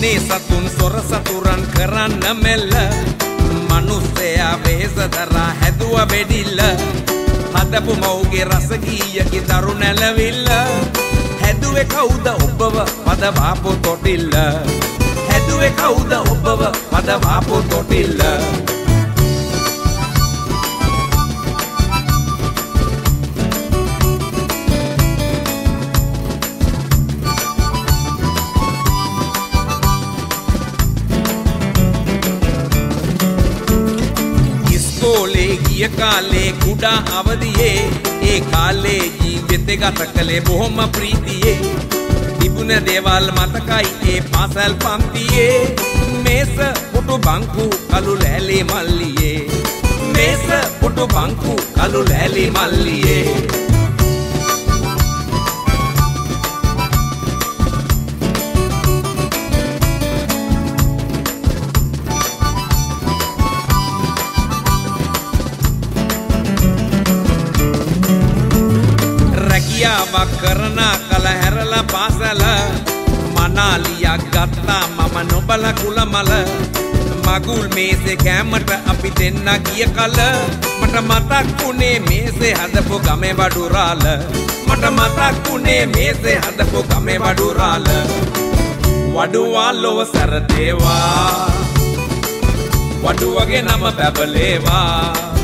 වනේ සතුන් සොර සතුරන් කරන්න මෙල්ල මනුස්සයා වෙහෙස දරා හැදුව වෙඩිල්ල හදපු මව්ගේ රස ගීයකි දරු නැලවිල්ල හැදුවේ කවුද ඔබව පදවාපු තොටිල්ල හැදුවේ කවුද ඔබව පදවාපු තොටිල්ල ගිය කාලේ කුඩා අවදියේ ඒ කාලේ ජීවිතේ ගත කළේ බොහොම ප්‍රීතියේ තිබුණ දේවල් මතකයි ඒ පාසල් පන්තියේ මේස පුටු බංකු කළු ලෑලි මල්ලියේ මේස පුටු බංකු කළු ලෑලි මල්ලියේ කරන කල හැරලා පාසල මනාලියක් ගත්තා මම නොබල කුලමල මගුල් මේසේ කෑමට අපි දෙන්න ගිය කල මට මතක් වුණේ මේසේ හදපු ගමේ වඩුරාල මට මතක් වුණේ මේසේ හදපු ගමේ වඩුරාල වඩුවා ලොව සැරදේවා වඩුවගේ නම බැබලේවා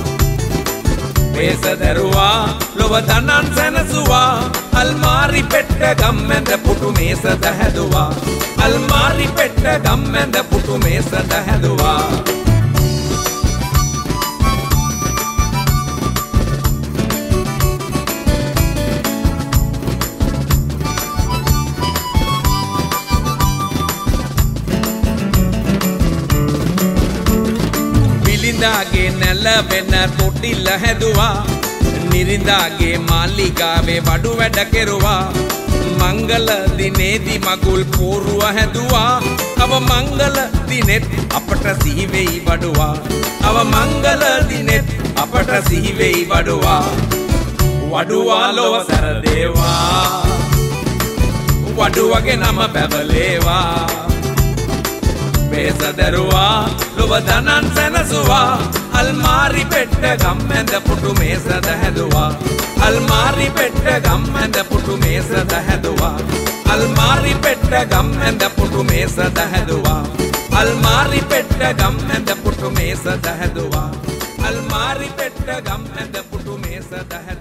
මේස දරුවා ලොව දනන් සැනසුවා අල්මාරි පෙට්ට ගම්මැද පුටු මේසද හැදුවා අල්මාරි පෙට්ට ගම්මැද පුටු මේසද හැදුවා බිලිඳාගේ නැලවෙන තොටිල්ල හැදුවා නිරිඳාගේ මාලිගාවේ වඩු වැඩ කෙරුවා මංගල දිනේදී මගුල් පෝරුව හැදුවා අව මංගල දිනෙත් අපට සිහි වෙයි වඩුවා අව මංගල දිනෙත් අපට සිහි වෙයි වඩුවා වඩුවා ලොව සැරදේවා වඩුවගේ නම බැබලේවා මේස දරුවා ලොව දනන් සැනසුවා අල්මාරි පෙට්ට ගම්මැද පුටු මේසද හැදුවා අල්මාරි පෙට්ට ගම්මැද පුටු මේසද හැදුවා අල්මාරි පෙට්ට ගම්මැද පුටු මේසද හැදුවා අල්මාරි පෙට්ට ගම්මැද පුටු මේසද හැදුවා අල්මාරි පෙට්ට ගම්මැද පුටු මේසද හැදුවා